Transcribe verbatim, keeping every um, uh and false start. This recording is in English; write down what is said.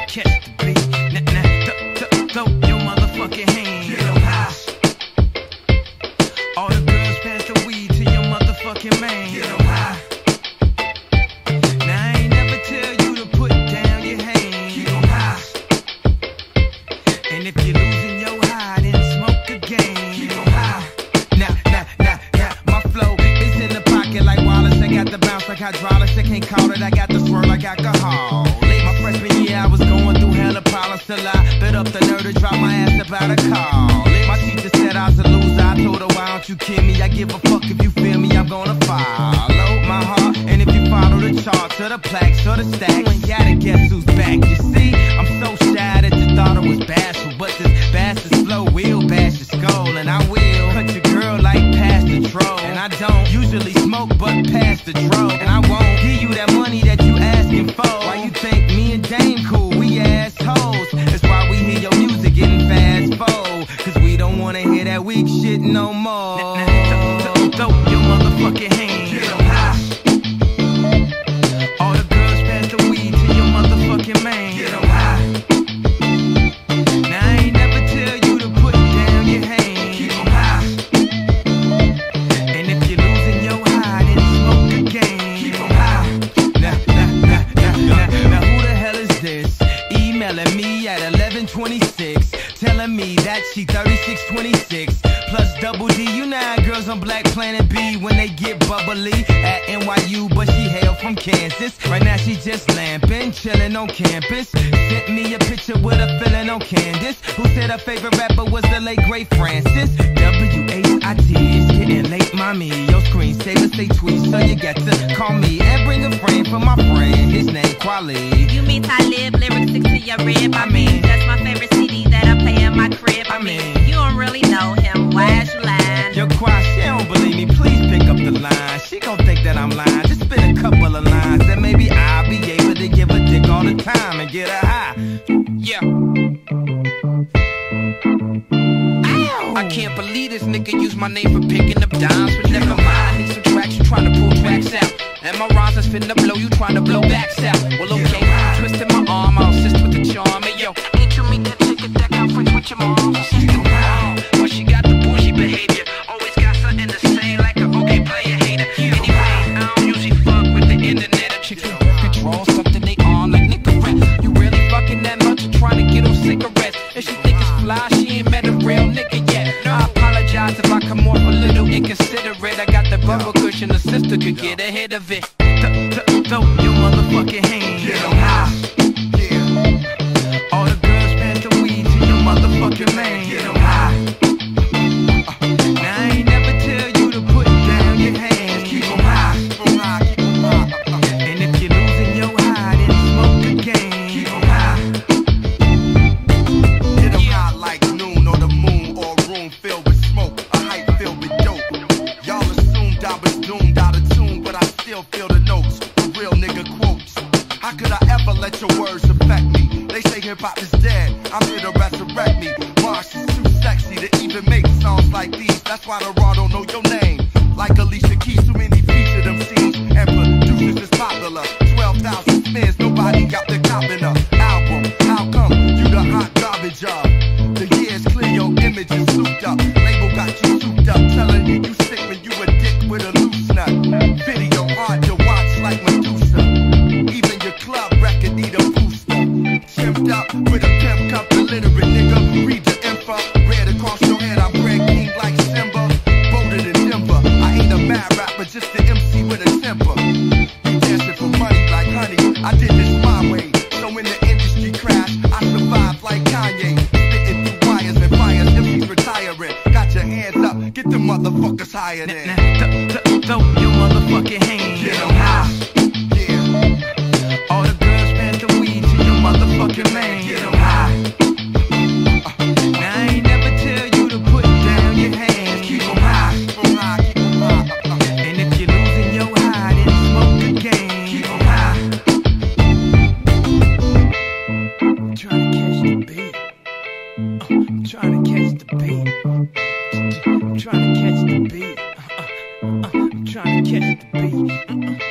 catch the beat. Nah, nah, th th throw your motherfucking hands. Get 'em high. All the girls pass the weed to your motherfucking man. Get 'em high. Now I ain't never tell you to put down your hands. Keep 'em high. And if you're losing your high, then smoke again. Keep 'em high. Nah, nah, nah, nah. My flow is in the pocket like Wallace. I got the bounce like hydraulics. I can't call it. I got the swirl like alcohol. Late my freshman year, I was going through hella problems till I bit up the nerve to drop my ass about a call. My teacher said I was a loser. I told her, why don't you kill me? I give a fuck if you feel me. I'm gonna follow my heart. And if you follow the charts or the plaques or the stacks, you ain't gotta guess who's back. You see, I'm so shy that you thought I was bashful, but this bastard's flow will bash your skull, and I will cut your girl like past the troll. And I don't usually smoke, but past the dro. And I won't give you that money that you asking for. Why you think me and Dame cool? We assholes. That's why we hear your music getting fast forward, cause we don't wanna hear that weak shit no more. Nah, nah, throw your motherfucking hands. Get 'em high. All the girls pass the weed to your motherfucking man. Get 'em high. Now I ain't never tell you to put down your hands. Keep 'em high. And if you're losing your high, then smoke again. Keep 'em high. Nah, nah, nah, nah, nah. Now who the hell is this? Emailing me at eleven twenty-six, telling me that she thirty-six twenty-six plus double D. You know how girls on Black Planet B when they get bubbly at N Y U, but she hail from Kansas. Right now she just lamping, chilling on campus. Sent me a picture with a feeling on Candace, who said her favorite rapper was the late great Francis. W H I T, it's getting late, mommy. Your screensaver say tweet, so you got to call me and bring a friend for my friend. His name Quali. You mean Talib, lyrics stick to your rib. I mean, that's my favorite C D that I play in my crib. I mean, you don't really know him. Why is you lying? Yo, Quai, she don't believe me. Please pick up the line. She gon' think that I'm lying. Just spit a couple of lines, then maybe I'll be able to give a dick all the time and get her high. Yeah. I can't believe this nigga used my name for picking up dimes, but never mind. I need some tracks, you trying to pull tracks out, and my rhymes is finna blow, you trying to blow backs out. Well, okay, twisting my arm, I'll assist with the charm. Hey, yo, ain't you meet that chick at that conference with your mom? Well, she got the bougie behavior, always got something to say like a okay player hater. Anyways, I don't usually fuck with the internet. A chick can control something they on like nigga rap. You really fucking that much or trying to get on cigarettes? And she think it's fly, she ain't met a real nigga yet. No, I apologize if I come off a little inconsiderate. I got the bubble cushion, the sister could get ahead of it. Throw your motherfucking hands. Get 'em high. Yeah. All the girls pass the weed to your motherfucking man. Get 'em high. Now I ain't never tell you to put down your hands. Keep 'em high. And if you're losing your high, then smoke again. Keep 'em high. Get 'em high like noon on the moon or a room filled with smoke, a hype filled with dope. Y'all assumed I was doomed out of tune, but I still feel the notes, the real nigga quotes. How could I ever let your words affect me? They say hip hop is dead, I'm here to resurrect me. Marsh is too sexy to even make songs like these. That's why the raw don't know your name. Like Alicia Keys, too many featured M Cs and producers is popular. twelve thousand spins, nobody got the copping up album. How come you the hot garbage of? The years clear, your image is souped up. Label got you souped up, telling you you sick when you a dick with a loose nut. Video hard to watch like Medusa. Even your club record need a booster. Chimped up with a pimp cup, illiterate nigga. Read the info, red across your head. I'm Greg King like Simba. Voted in Denver. I ain't a mad rapper, just an M C with a temper. You dancing for money like honey. I did this my way. So in the industry crash, I survived like Kanye. Spitting through wires and fires, M Cs retiring. Got your hands up, get the motherfuckers higher than. Throw your motherfucking hands. Get 'em high. All the girls pass the weed to your motherfucking man. Get 'em high. Now I ain't never tell you to put down your hands. Keep 'em high. And if you're losing your high, then smoke again. Keep 'em high. I'm trying to catch the beat. Uh, I'm trying to catch the beat. I'm trying to catch the beat. Uh, uh, uh, I'm trying to catch the beat. Uh, uh.